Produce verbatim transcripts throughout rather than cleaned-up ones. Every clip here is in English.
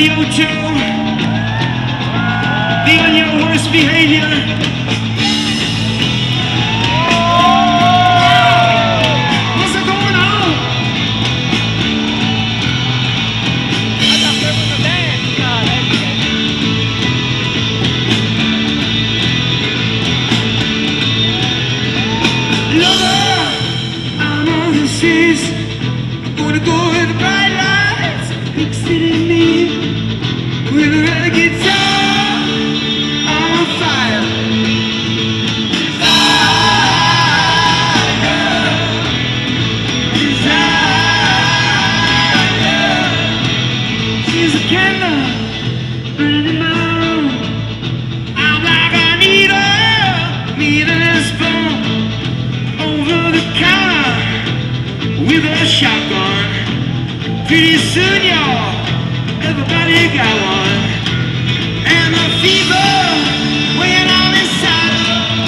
radio too. Be on your worst behavior. What's going on? I thought there was a dance. Lover, I'm on the seas. Gonna go where the bright lights exceeding me with a red guitar on fire. She's a candle burning in my room. I'm like a needle, needle and spoon over the counter with a shotgun. Pretty soon, y'all, everybody got one. And the fever weighing on inside her.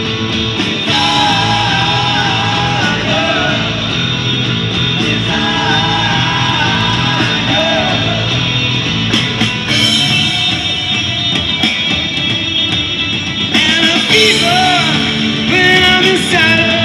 And the fever weighing on inside her.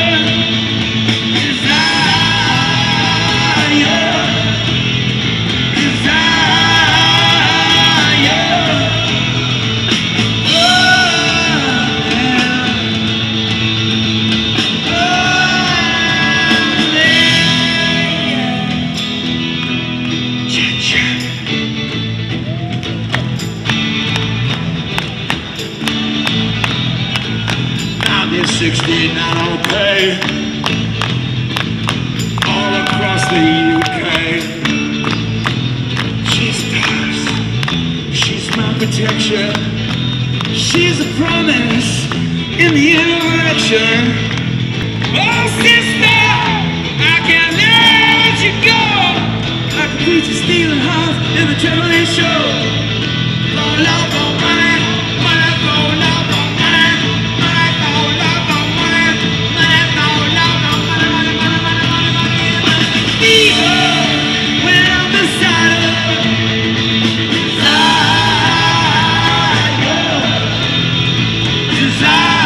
sixty-nine okay, all across the U K. She's stars, she's my protection, she's a promise in the election. Oh sister, I can't let you go, like a preacher stealing hearts in the traveling show. Oh love, oh money, money, oh love, oh money, money, oh love, oh money, money, oh love, oh money, money, money, money, money, money, money. Fever when I'm beside her. Desire, desire.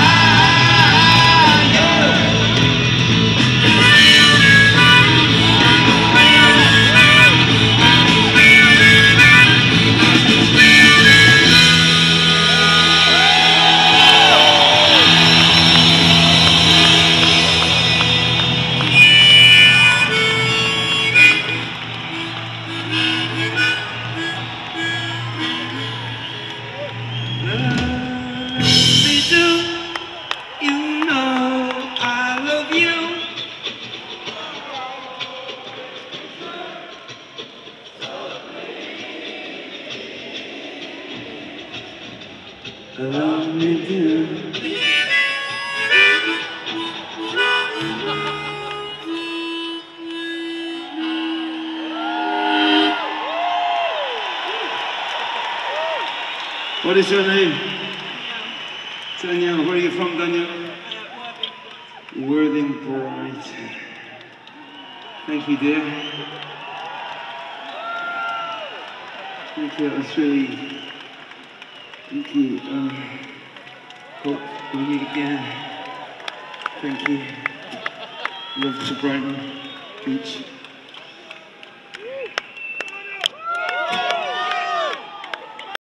Love me do. What is your name? Danielle. Where are you from, Danielle? Worthing Bright. Thank you, dear. Thank you. That's really. Thank you. Um, hope we meet again. Thank you. Love to Brighton Beach.